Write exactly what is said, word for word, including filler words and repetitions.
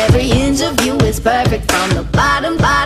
Every inch of you is perfect from the bottom, bottom